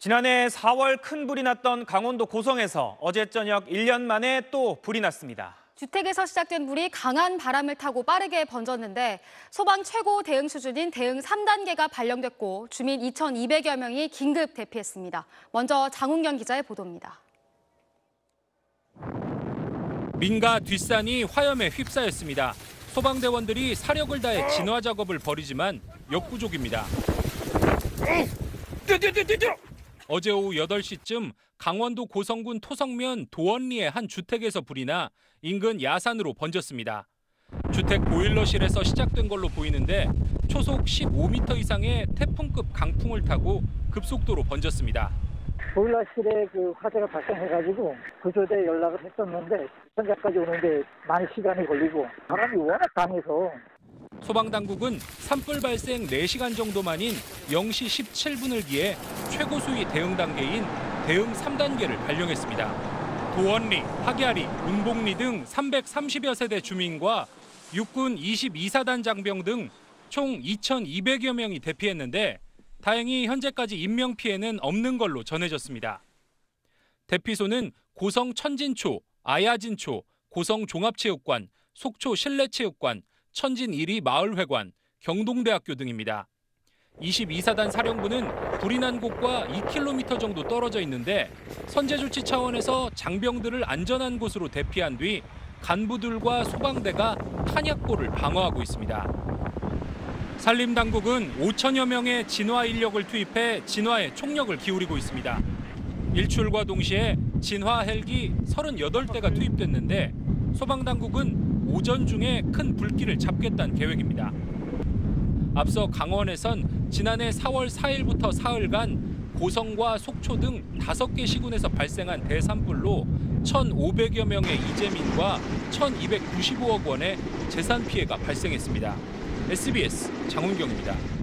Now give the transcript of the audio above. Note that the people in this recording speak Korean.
지난해 4월 큰 불이 났던 강원도 고성에서 어제 저녁 1년 만에 또 불이 났습니다. 주택에서 시작된 불이 강한 바람을 타고 빠르게 번졌는데 소방 최고 대응 수준인 대응 3단계가 발령됐고 주민 2,200여 명이 긴급 대피했습니다. 먼저 장훈경 기자의 보도입니다. 민가 뒷산이 화염에 휩싸였습니다. 소방대원들이 사력을 다해 진화 작업을 벌이지만 역부족입니다. 어제 오후 8시쯤 강원도 고성군 토성면 도원리의 한 주택에서 불이 나 인근 야산으로 번졌습니다. 주택 보일러실에서 시작된 걸로 보이는데 초속 15m 이상의 태풍급 강풍을 타고 급속도로 번졌습니다. 보일러실에 화재가 발생해가지고 구조대에 연락을 했었는데 현장까지 오는데 많이 시간이 걸리고 바람이 워낙 강해서 소방당국은 산불 발생 4시간 정도 만인 0시 17분을 기해 최고 수위 대응 단계인 대응 3단계를 발령했습니다. 도원리, 학야리, 운봉리 등 330여 세대 주민과 육군 22사단 장병 등 총 2,200여 명이 대피했는데 다행히 현재까지 인명피해는 없는 걸로 전해졌습니다. 대피소는 고성 천진초, 아야진초, 고성 종합체육관, 속초 실내체육관, 천진 1위 마을회관, 경동대학교 등입니다. 22사단 사령부는 불이 난 곳과 2km 정도 떨어져 있는데 선제 조치 차원에서 장병들을 안전한 곳으로 대피한 뒤 간부들과 소방대가 탄약고를 방어하고 있습니다. 산림당국은 5천여 명의 진화 인력을 투입해 진화에 총력을 기울이고 있습니다. 일출과 동시에 진화 헬기 38대가 투입됐는데 소방당국은 오전 중에 큰 불길을 잡겠다는 계획입니다. 앞서 강원에선 지난해 4월 4일부터 사흘간 고성과 속초 등 5개 시군에서 발생한 대산불로 1,500여 명의 이재민과 1,295억 원의 재산 피해가 발생했습니다. SBS 장훈경입니다.